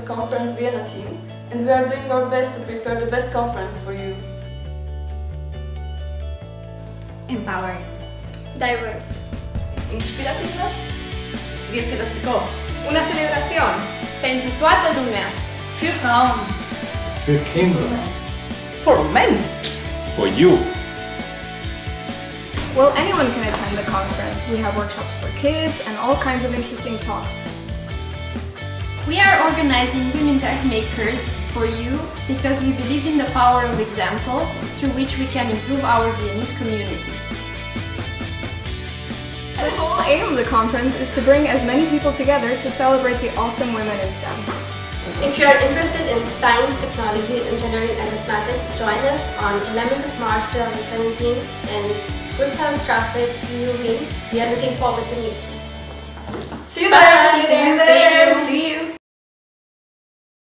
Conference Vienna team, and we are doing our best to prepare the best conference for you. Empowering. Diverse. Inspiratívne. Dieskătăsticou. Una celebración. Pentru toată lumea. Für Frauen. Für Kinder. For men. For you. Well, anyone can attend the conference. We have workshops for kids and all kinds of interesting talks. We are organizing Women Techmakers for you because we believe in the power of example through which we can improve our Viennese community. The whole aim of the conference is to bring as many people together to celebrate the awesome women in STEM. If you are interested in science, technology, engineering and mathematics, join us on 11th of March 2017 in Gustavstrasse, Wien. We are looking forward to meet you.